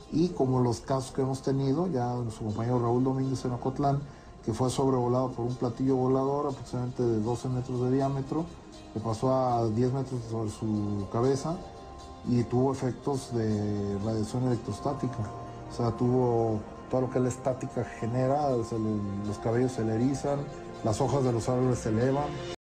y como los casos que hemos tenido, ya su compañero Raúl Domínguez en Ocotlán, que fue sobrevolado por un platillo volador aproximadamente de 12 metros de diámetro, que pasó a 10 metros sobre su cabeza y tuvo efectos de radiación electrostática. O sea, tuvo todo lo que la estática genera, los cabellos se le erizan, las hojas de los árboles se elevan.